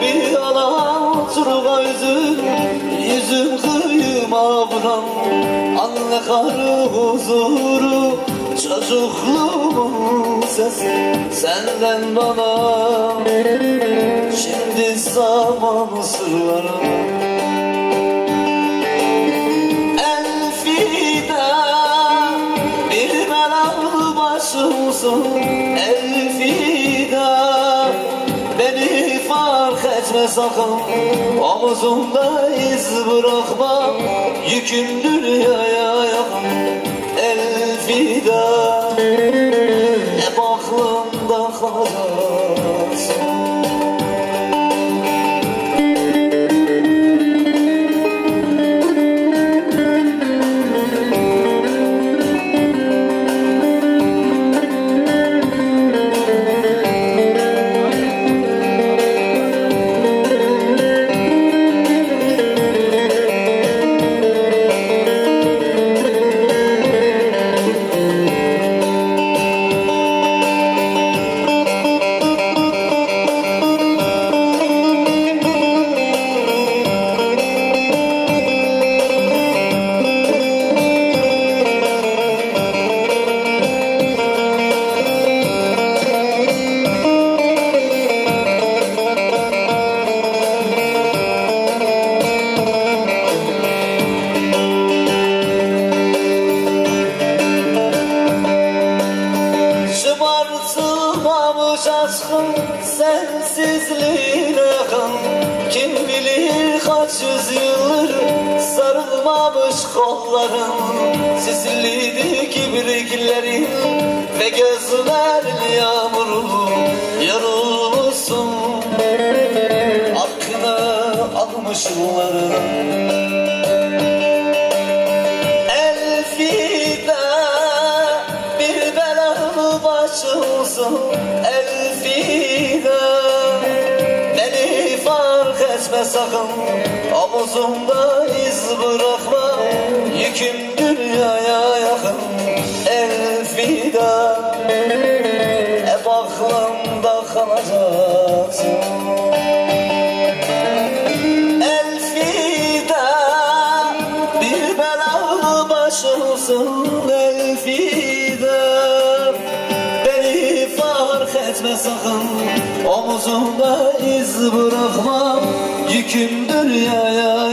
bir alan turga yüzüm kıyıma vuran anne karı huzuru çocukluğumun sesi senden bana şimdi zaman sırları Elfida bir belalı başımsın Elfida beni fark etme sakın omuzumda iz bırakma yüküm dünyaya yakın Elfida hep aklımda kalacaksın Şımartılmamış aşkım sensizliğine yakın kim bilir kaç yüzyıldır sarılmamış kolların sisliydi kibriklerin ve gözlerin yağmurlu yorulmuşsun hakkını almışların Elfida beni fark etme sakın omuzumda iz bırakma yüküm dünyaya yakın Elfida hep aklımda kalacaksın Elfida bir belalı başımsın Elfida etme sakın omuzumda iz bırakma yüküm dünyaya